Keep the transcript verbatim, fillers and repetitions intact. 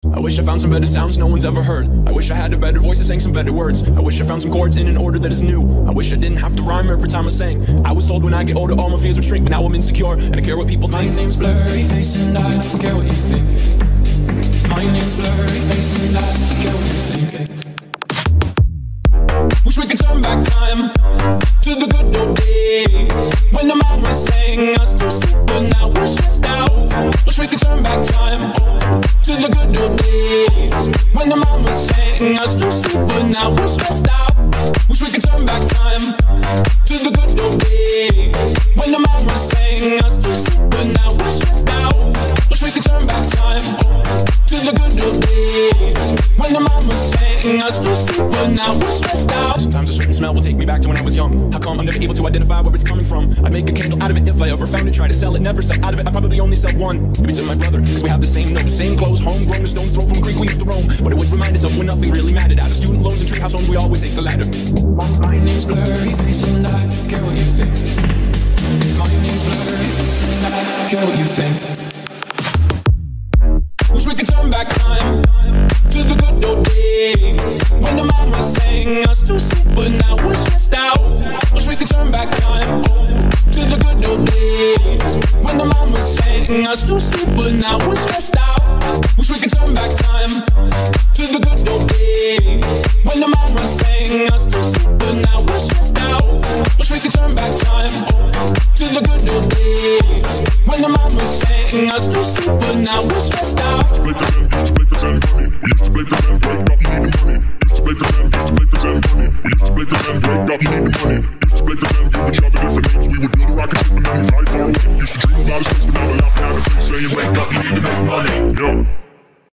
I wish I found some better sounds no one's ever heard. I wish I had a better voice that sang some better words. I wish I found some chords in an order that is new. I wish I didn't have to rhyme every time I sang. I was told when I get older all my fears would shrink, but now I'm insecure and I care what people think. My name's blurry face and I don't care what you think. My name's blurry face and I don't care what you think. Wish we could turn back time to the good old days when the mama sang us to sleep, but now we're stressed out. Wish we could turn back time to the good old days when the mama sang us to sleep, but now we're stressed out. Wish we could turn back time to the good old days when the mama sang us to sleep, but now we're stressed out. Wish we could turn back time to the good old days when the mama sang us to sleep, but now we're stressed out. Sometimes a certain smell will take me back to when I was young. How come I'm never able to identify where it's coming from? I'd make a candle out of it if I ever found it. Try to sell it, never sell out of it. I probably only sell one. Maybe to my brother, cause we have the same nose, same clothes, homegrown, a stone's throw from a creek we used to roam. But it would remind us of when nothing really mattered. Out of student loans and treehouse homes, we always take the ladder. My name's blurry face and I don't care what you think. My name's blurry face and I don't care what you think. Wish we could turn back time to the good old days when the mama sang us to sleep, but now we're stressed out. Wish we could turn back time to the good old days when the mama sang us to sleep, but now we're stressed out.